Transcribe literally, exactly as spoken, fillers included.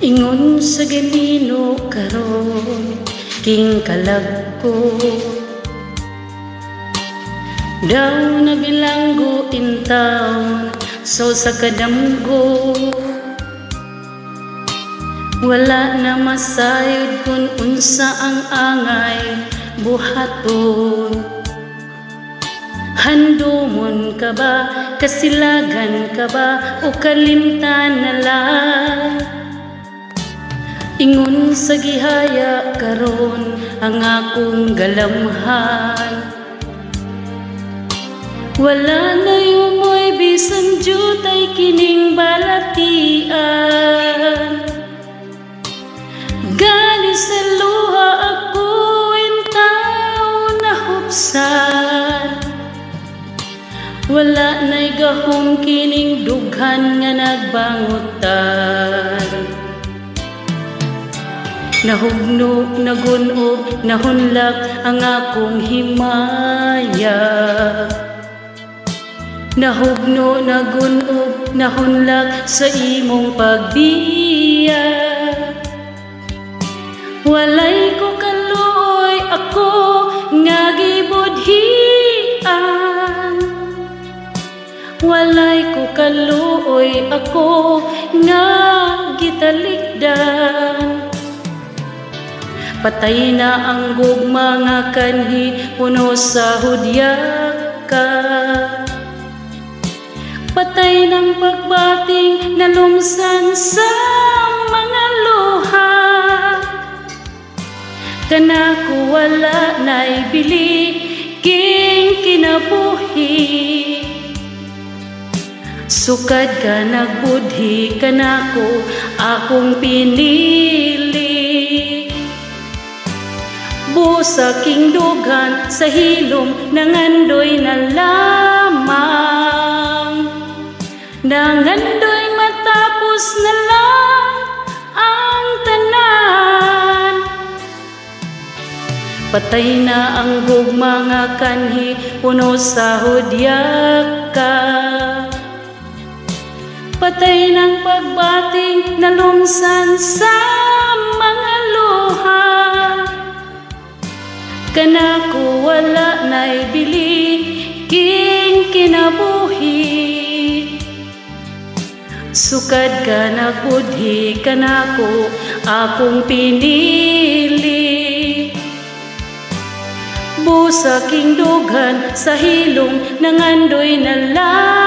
Ingon sa Ginoo karon king kalag ko, daw na bilanggo in town so sa kadamgo. Wala na masayod kung unsa ang angay buhaton. Handomon ka ba, kasilagan ka ba, o kalimtan na lang? Ingon sa gihaya karon ang akong galamhan. Wala na yumoy bisan jutay kining balatian. Gali sa luha ako intaw na hupsan. Wala na'y gahom kining dughan nga nagbangutan. Nahugno, nagunog, nahunlak ang akong himaya. Nahugno, nagunog, nahunlak sa imong pagbiya. Walay ko kaluoy ako nga gibudhian. Walay ko kaluoy ako nga gitalikdan. Patay na ang gugma nga kanhi puno sa hudyak ka. Patay ng pagbating na lumsan sa mga luha. Kanako wala na'y bili king kinabuhi. Sukad ka nagbudhi kanako akong pinili. Busa king dughan sa hilom nangandoy na lamang. Nangandoy matapos na lang ang tanan. Patay na ang gugma nga kanhi puno sa hudyak ka. Patay ng pagbating na lumsan sa mga luha. Kanako wala na'y bili king kinabuhi. Sukad ka nagbudhi kanako akong pinili. Busa king dughan sa hilong nangandoy na lang.